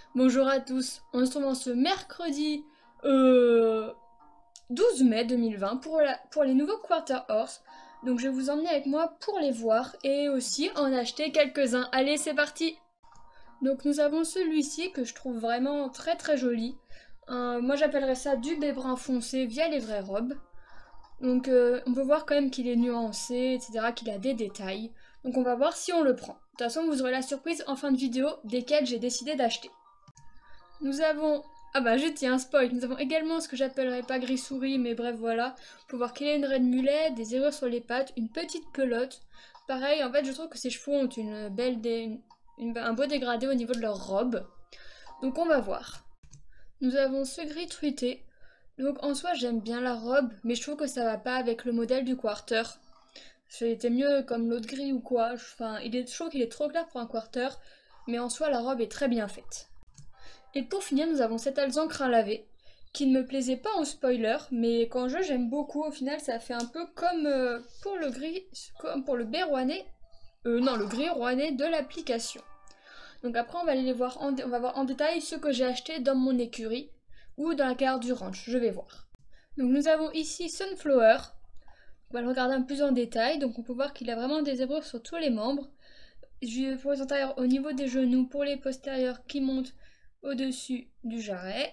Bonjour à tous, on se retrouve en ce mercredi euh, 12 mai 2020 pour les nouveaux Quarter Horse. Donc je vais vous emmener avec moi pour les voir et aussi en acheter quelques-uns. Allez, c'est parti! Donc nous avons celui-ci que je trouve vraiment très très joli. Moi j'appellerais ça du baie brun foncé via les vraies robes. Donc on peut voir quand même qu'il est nuancé, etc., qu'il a des détails. Donc on va voir si on le prend. De toute façon vous aurez la surprise en fin de vidéo desquels j'ai décidé d'acheter. Nous avons... Ah bah juste il y a un spoil, nous avons également ce que j'appellerais pas gris-souris, mais bref voilà. Pour voir qu'il a une raie de mulet, des erreurs sur les pattes, une petite pelote. Pareil, en fait je trouve que ses chevaux ont une belle un beau dégradé au niveau de leur robe. Donc on va voir. Nous avons ce gris truité. Donc en soi j'aime bien la robe, mais je trouve que ça va pas avec le modèle du quarter. C'était mieux comme l'autre gris ou quoi. Enfin, je trouve qu'il est trop clair pour un quarter, mais en soi la robe est très bien faite. Et pour finir, nous avons cet alezan crin lavé, qui ne me plaisait pas en spoiler, mais qu'en jeu j'aime beaucoup. Au final, ça fait un peu comme pour le gris, comme pour le baie rouennais, non, le gris rouennais de l'application. Donc après, on va aller les voir, on va voir en détail ce que j'ai acheté dans mon écurie ou dans la carte du ranch. Je vais voir. Donc nous avons ici Sunflower. On va le regarder un peu plus en détail. Donc on peut voir qu'il a vraiment des zébrures sur tous les membres. Pour les antérieurs au niveau des genoux, pour les postérieurs qui montent au-dessus du jarret.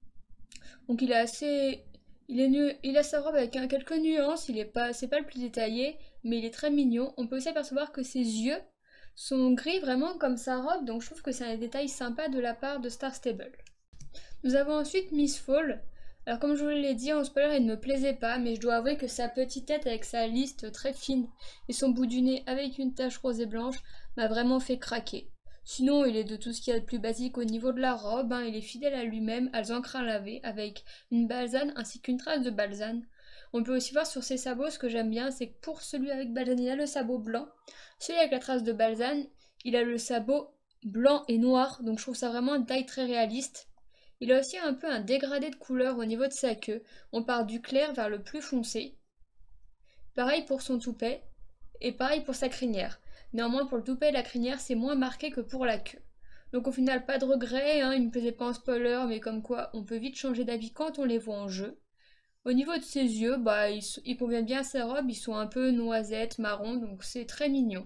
Donc il est assez... Il a sa robe avec quelques nuances, c'est pas le plus détaillé, mais il est très mignon. On peut aussi apercevoir que ses yeux sont gris vraiment comme sa robe, donc je trouve que c'est un détail sympa de la part de Star Stable. Nous avons ensuite Miss Fall. Alors comme je vous l'ai dit, en spoiler, il ne me plaisait pas, mais je dois avouer que sa petite tête avec sa liste très fine et son bout du nez avec une tache rose et blanche m'a vraiment fait craquer. Sinon, il est de tout ce qu'il y a de plus basique au niveau de la robe, hein. Il est fidèle à lui-même, à l'encre lavé, avec une balzane ainsi qu'une trace de balzane. On peut aussi voir sur ses sabots, ce que j'aime bien, c'est que pour celui avec balzane, il a le sabot blanc. Celui avec la trace de balzane, il a le sabot blanc et noir, donc je trouve ça vraiment une taille très réaliste. Il a aussi un peu un dégradé de couleur au niveau de sa queue. On part du clair vers le plus foncé. Pareil pour son toupet et pareil pour sa crinière. Néanmoins, pour le toupet et la crinière, c'est moins marqué que pour la queue. Donc au final, pas de regret, hein, il me plaisait pas en spoiler, mais comme quoi on peut vite changer d'avis quand on les voit en jeu. Au niveau de ses yeux, bah, ils conviennent bien à sa robe, ils sont un peu noisettes, marron, donc c'est très mignon.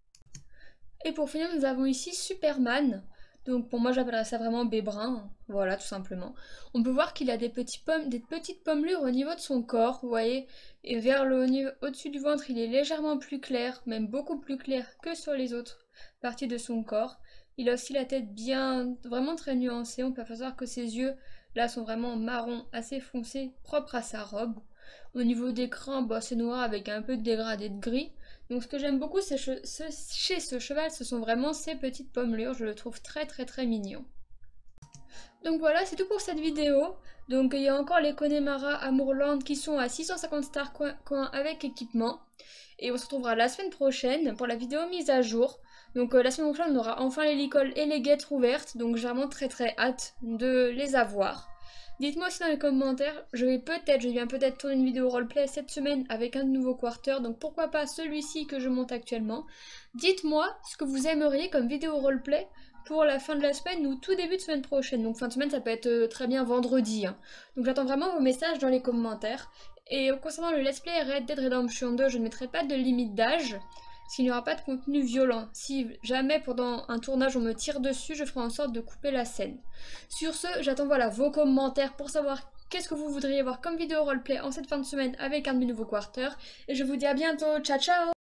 Et pour finir, nous avons ici Superman. Donc pour moi, j'appellerais ça vraiment Bébrun. Voilà, tout simplement. On peut voir qu'il a des petites pommelures au niveau de son corps, vous voyez. Et vers au-dessus du ventre, il est légèrement plus clair, même beaucoup plus clair que sur les autres parties de son corps. Il a aussi la tête bien, vraiment très nuancée. On peut voir que ses yeux, là, sont vraiment marron, assez foncés, propres à sa robe. Au niveau des crins, bah, c'est noir avec un peu de dégradé de gris. Donc ce que j'aime beaucoup chez ce cheval, ce sont vraiment ces petites pommelures, je le trouve très très très mignon. Donc voilà, c'est tout pour cette vidéo. Donc il y a encore les Connemara Amourland qui sont à 650 stars coin avec équipement. Et on se retrouvera la semaine prochaine pour la vidéo mise à jour. Donc la semaine prochaine, on aura enfin les licoles et les guêtres ouvertes. Donc j'ai vraiment très très hâte de les avoir. Dites-moi aussi dans les commentaires, je viens peut-être tourner une vidéo roleplay cette semaine avec un nouveau quarter, donc pourquoi pas celui-ci que je monte actuellement. Dites-moi ce que vous aimeriez comme vidéo roleplay pour la fin de la semaine ou tout début de semaine prochaine. Donc fin de semaine, ça peut être très bien vendredi, hein. Donc j'attends vraiment vos messages dans les commentaires. Et concernant le let's play Red Dead Redemption 2, je ne mettrai pas de limite d'âge, parce qu'il n'y aura pas de contenu violent. Si jamais pendant un tournage on me tire dessus, je ferai en sorte de couper la scène. Sur ce, j'attends voilà vos commentaires pour savoir qu'est-ce que vous voudriez voir comme vidéo roleplay en cette fin de semaine avec un de mes nouveaux quarters. Et je vous dis à bientôt, ciao ciao!